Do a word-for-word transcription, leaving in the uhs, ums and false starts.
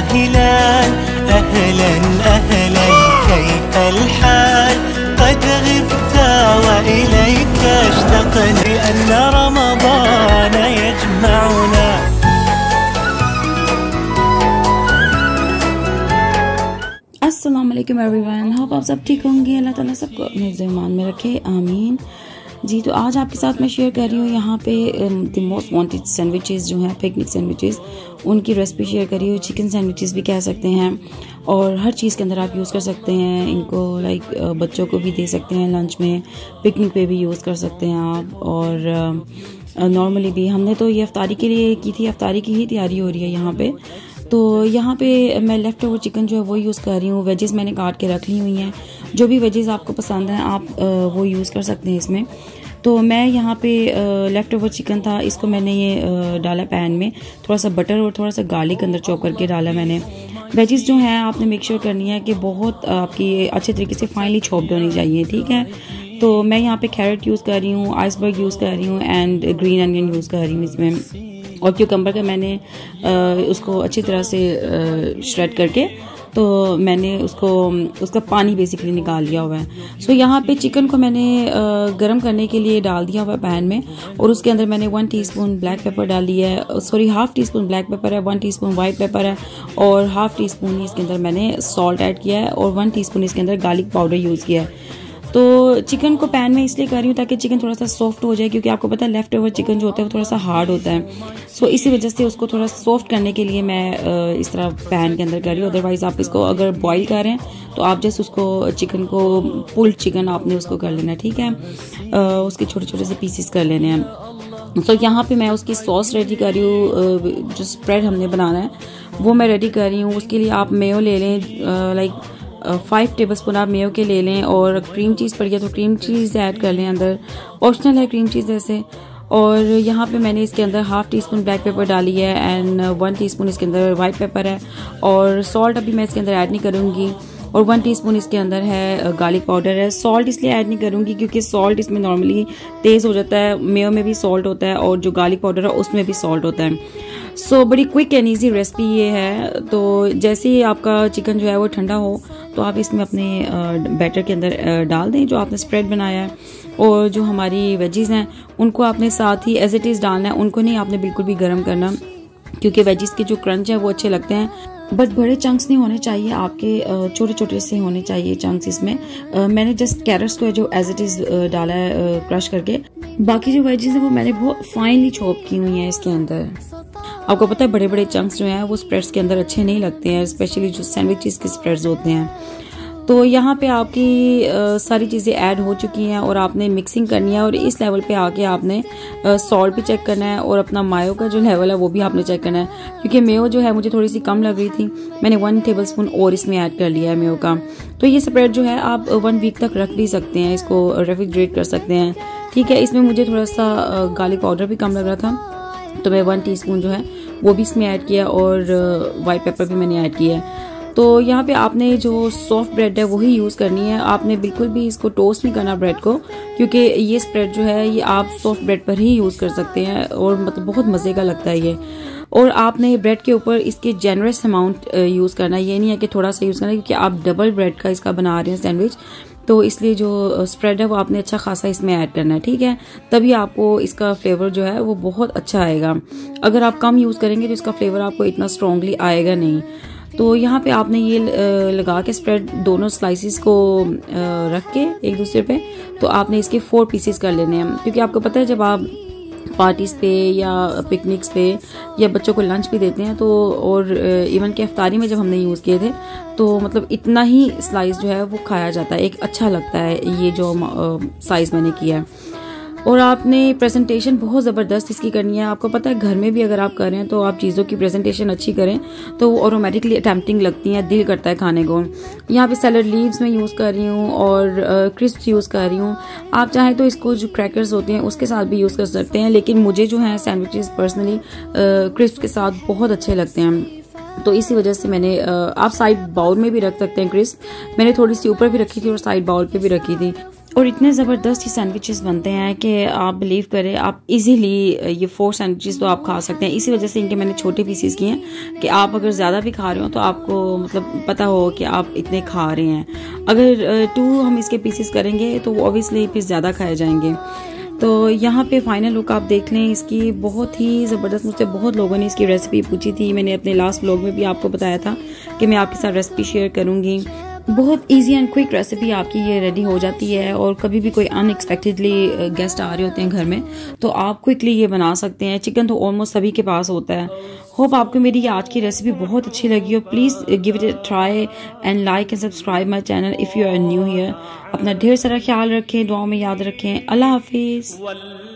هلال أهلا أهلا كيف الحال قد غبت وإليك اشتقنا لأن رمضان يجمعنا. अस्सलाम वालेकुम everyone, hope आप सब ठीक होंगे। अल्लाह ताला सबको अपने ज़मान में रखे, आमीन जी। तो आज आपके साथ मैं शेयर कर रही हूँ यहाँ पे द मोस्ट वांटेड सैंडविचेस जो हैं, पिकनिक सैंडविचेस, उनकी रेसिपी शेयर कर रही हूँ। चिकन सैंडविचेस भी कह सकते हैं और हर चीज़ के अंदर आप यूज़ कर सकते हैं इनको। लाइक बच्चों को भी दे सकते हैं लंच में, पिकनिक पे भी यूज़ कर सकते हैं आप, और नॉर्मली भी। हमने तो ये अफ्तारी के लिए की थी, अफ्तारी की ही तैयारी हो रही है यहाँ पे। तो यहाँ पे मैं लेफ़्ट ओवर चिकन जो है वो यूज़ कर रही हूँ। वेजेस मैंने काट के रख ली हुई हैं, जो भी वेजेस आपको पसंद हैं आप वो यूज़ कर सकते हैं इसमें। तो मैं यहाँ पे लेफ़्ट ओवर चिकन था, इसको मैंने ये डाला पैन में, थोड़ा सा बटर और थोड़ा सा गार्लिक अंदर चॉप करके डाला मैंने। वेजेस जो हैं आपने मेक श्योर करनी है कि बहुत आपकी अच्छे तरीके से फाइनली चॉप्ड होनी चाहिए, ठीक है। तो मैं यहाँ पे कैरेट यूज़ कर रही हूँ, आइसबर्ग यूज़ कर रही हूँ एंड ग्रीन अनियन यूज़ कर रही हूँ इसमें। और क्यूकम्बर का मैंने आ, उसको अच्छी तरह से श्रेड करके तो मैंने उसको उसका पानी बेसिकली निकाल लिया हुआ है। सो यहाँ पे चिकन को मैंने गरम करने के लिए डाल दिया हुआ है पैन में, और उसके अंदर मैंने वन टीस्पून ब्लैक पेपर डाली है, sorry half teaspoon black pepper है, वन टीस्पून वाइट पेपर है, और हाफ टी स्पून इसके अंदर मैंने सॉल्ट ऐड किया है, और वन टीस्पून इसके अंदर गार्लिक पाउडर यूज़ किया है। तो चिकन को पैन में इसलिए कर रही हूँ ताकि चिकन थोड़ा सा सॉफ्ट हो जाए, क्योंकि आपको पता है लेफ़्ट ओवर चिकन जो होता है वो थोड़ा सा हार्ड होता है। सो इसी वजह से उसको थोड़ा सॉफ्ट करने के लिए मैं इस तरह पैन के अंदर कर रही हूँ। अदरवाइज़ आप इसको अगर बॉईल कर रहे हैं तो आप जस्ट उसको चिकन को पुल्ड चिकन आपने उसको कर लेना है, ठीक है। उसके छोटे छोटे से पीसेस कर लेने हैं। तो यहाँ पे मैं उसकी सॉस रेडी कर रही हूँ, जो स्प्रेड हमने बनाना है वो मैं रेडी कर रही हूँ। उसके लिए आप मेयो ले लें, लाइक फाइव टेबल स्पून आप मेयो के ले लें, और क्रीम चीज़ पड़ गया तो क्रीम चीज़ ऐड कर लें अंदर, ऑप्शनल है क्रीम चीज़ ऐसे। और यहाँ पे मैंने इसके अंदर half teaspoon black pepper डाली है एंड वन टीस्पून इसके अंदर वाइट पेपर है, और सॉल्ट अभी मैं इसके अंदर ऐड नहीं करूँगी, और वन टीस्पून इसके अंदर है गार्लिक पाउडर है। सॉल्ट इसलिए ऐड नहीं करूँगी क्योंकि सॉल्ट इसमें नॉर्मली तेज़ हो जाता है, मेयो में भी सॉल्ट होता है और जो गार्लिक पाउडर है उसमें भी सॉल्ट होता है। सो so, बड़ी क्विक एंड ईजी रेसिपी ये है। तो जैसे ही आपका चिकन जो है वो ठंडा हो तो आप इसमें अपने बैटर के अंदर डाल दें जो आपने स्प्रेड बनाया है, और जो हमारी वेजीज हैं उनको आपने साथ ही एज इट इज़ डालना है, उनको नहीं आपने बिल्कुल भी गर्म करना, क्योंकि वेजीज के जो क्रंच है वो अच्छे लगते हैं। बस बड़े चंक्स नहीं होने चाहिए आपके, छोटे छोटे से होने चाहिए चंक्स इसमें। मैंने जस्ट कैरेट्स को जो एज इट इज़ डाला है क्रश करके, बाकी जो वेजीज हैं वो मैंने बहुत फाइनली चॉप की हुई हैं इसके अंदर। आपको पता है बड़े बड़े चंक्स जो हैं वो स्प्रेड्स के अंदर अच्छे नहीं लगते हैं, स्पेशली जो सैंडविचेस के स्प्रेड्स होते हैं। तो यहाँ पे आपकी आ, सारी चीज़ें ऐड हो चुकी हैं और आपने मिक्सिंग करनी है, और इस लेवल पे आके आपने सॉल्ट भी चेक करना है, और अपना मायो का जो लेवल है वो भी आपने चेक करना है, क्योंकि मेयो जो है मुझे थोड़ी सी कम लग रही थी, मैंने वन टेबल स्पून और इसमें ऐड कर लिया है मेयो का। तो ये स्प्रेड जो है आप वन वीक तक रख भी सकते हैं, इसको रेफ्रिजरेट कर सकते हैं, ठीक है। इसमें मुझे थोड़ा सा गार्लिक पाउडर भी कम लग रहा था तो मैं वन टीस्पून जो है वो भी इसमें ऐड किया, और वाइट पेपर भी मैंने ऐड किया है। तो यहाँ पे आपने जो सॉफ्ट ब्रेड है वही यूज़ करनी है, आपने बिल्कुल भी इसको टोस्ट नहीं करना ब्रेड को, क्योंकि ये स्प्रेड जो है ये आप सॉफ्ट ब्रेड पर ही यूज़ कर सकते हैं, और मतलब बहुत मज़े का लगता है ये। और आपने ब्रेड के ऊपर इसके जेनरस अमाउंट यूज़ करना है, ये नहीं है कि थोड़ा सा यूज़ करना है, क्योंकि आप डबल ब्रेड का इसका बना रहे हैं सैंडविच, तो इसलिए जो स्प्रेड है वो आपने अच्छा खासा इसमें ऐड करना है, ठीक है। तभी आपको इसका फ्लेवर जो है वो बहुत अच्छा आएगा। अगर आप कम यूज़ करेंगे तो इसका फ्लेवर आपको इतना स्ट्रॉन्गली आएगा नहीं। तो यहाँ पे आपने ये लगा के स्प्रेड दोनों स्लाइसिस को रख के एक दूसरे पे, तो आपने इसके फोर पीसेस कर लेने हैं, क्योंकि आपको पता है जब आप पार्टीज़ पे या पिकनिक्स पे या बच्चों को लंच भी देते हैं तो, और इवन के अफ्तारी में जब हमने यूज़ किए थे तो मतलब इतना ही स्लाइस जो है वो खाया जाता है, एक अच्छा लगता है ये जो साइज़ मैंने किया है। और आपने प्रेजेंटेशन बहुत ज़बरदस्त इसकी करनी है। आपको पता है घर में भी अगर आप कर रहे हैं तो आप चीज़ों की प्रेजेंटेशन अच्छी करें तो वो ऑटोमेटिकली अटेम्प्टिंग लगती हैं, दिल करता है खाने को। यहाँ पे सैलड लीव्स में यूज़ कर रही हूँ और क्रिस्प यूज़ कर रही हूँ। आप चाहें तो इसको जो क्रैकर्स होते हैं उसके साथ भी यूज़ कर सकते हैं, लेकिन मुझे जो है सैंडविचेस पर्सनली क्रिस्प के साथ बहुत अच्छे लगते हैं, तो इसी वजह से मैंने आप साइड बाउल में भी रख सकते हैं क्रिस्प। मैंने थोड़ी सी ऊपर भी रखी थी और साइड बाउल पे भी रखी थी। और इतने ज़बरदस्त ये सैंडविचेस बनते हैं कि आप बिलीव करें, आप इजीली ये फोर सैंडविचेस तो आप खा सकते हैं। इसी वजह से इनके मैंने छोटे पीसेस किए हैं कि आप अगर ज़्यादा भी खा रहे हो तो आपको मतलब पता हो कि आप इतने खा रहे हैं। अगर टू हम इसके पीसेस करेंगे तो ऑब्वियसली फिर ज़्यादा खाए जाएंगे। तो यहाँ पे फाइनल लुक आप देख लें इसकी, बहुत ही ज़बरदस्त। मुझसे बहुत लोगों ने इसकी रेसिपी पूछी थी, मैंने अपने लास्ट व्लॉग में भी आपको बताया था कि मैं आपके साथ रेसिपी शेयर करूँगी। बहुत इजी एंड क्विक रेसिपी आपकी ये रेडी हो जाती है, और कभी भी कोई अनएक्सपेक्टेडली गेस्ट आ रहे होते हैं घर में तो आप क्विकली ये बना सकते हैं। चिकन तो ऑलमोस्ट सभी के पास होता है। होप आपको मेरी ये आज की रेसिपी बहुत अच्छी लगी हो। Please give it a try and like and subscribe my channel if you are new here. अपना ढेर सारा ख्याल रखें, दुआओं में याद रखें। अल्लाह हाफिज़।